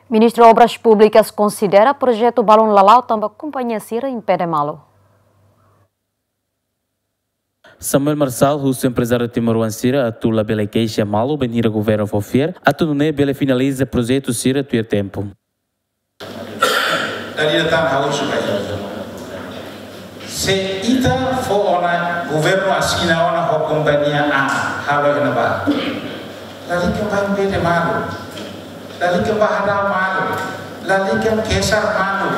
Ministro Obras Públicas considera projeto Balão Lalau também companhia Sira impede malo. Samuel Marçal, o empresário Timoruan Sira, atula bela queixa malo, benira governo fofier, atununé bela finaliza projeto Sira tuer tempo. Dari datang haus supaya se ita fo ona governo asina ona ho companhia a hawa na ba lali ke ba impede malo lali ke ba hadal malo lali ke kesar malo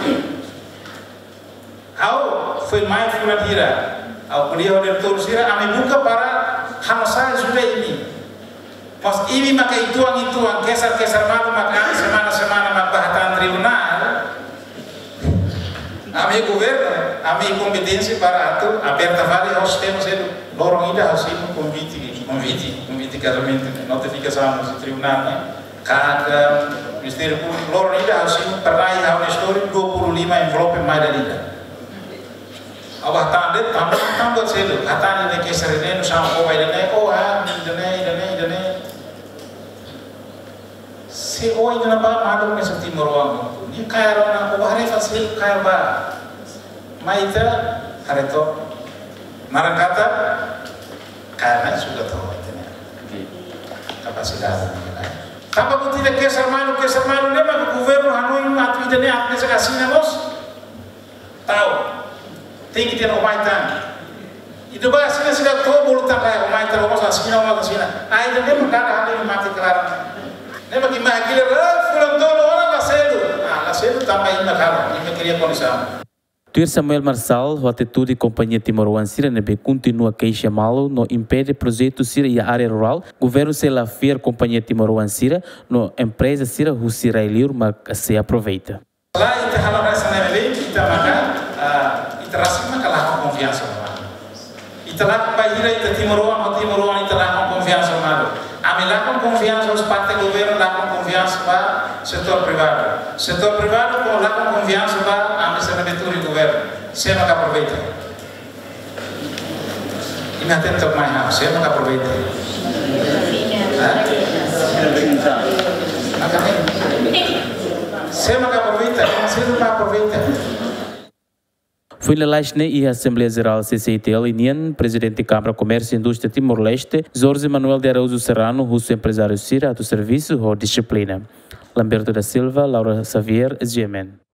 au foi mai fula dira au kuliah dari Tursira ame buka para hamsa sudah ini pas ini maka ituang kesar malo maka semana mak bahatan tribunal ame governo ame competência para atu aberta vale aos temas ele lorong ida assim convite casamento notificação do tribunal né cada Ministério Público lorong ida assim pernah ya história 25 envelope mais da liga abah tanda tambah selo katanya ne kesarene no sama ko ida ne oh ha ida se oi na ba malu ne sa Timoruan ni kaya rona ko bahare fasil kaya ba maita hareto marangkata karena sudah tahu kapasitas tanpa pun tidak kesar malu ne maka governo hanoi atu ida ne apne sa kasina bos tahu tinggi dia omaitan itu ba asina sudah tahu bulu tangkai omaitan bos asina ai ida ne maka ada mati kelar ne bagi mahagila fulan tolo ora la selu tambah ina karo ini queria condição. Tuer Samuel Marçal, o atitude companhia Timoruan Sira nebe continua queixa malo no impede projeto Sira e a área rural. Governo se la fier companhia Timoruan Sira no empresa Sira o Sira Eliur mas se aproveita. Lá ita halora sana nebe ita maka ita rasima kalah confiança malo. Ita lá bahira ita Timoruan ita lá confiança malo. Ame lá com confiança os parte governo lá com confiança para setor privado. Setor privado com lá com confiança para ame se nabetura governo. Se não aproveita. Ini atento mais não, se não aproveita. Se não aproveita, se não aproveita. Foi na Lachne e a Assembleia Geral CCTL União, presidente da Câmara Comércio e Indústria Timor-Leste, Jorge Manuel de Araújo Serrano, russo empresário Sira, do serviço ou disciplina. Lamberto da Silva, Laura Xavier, SGMN.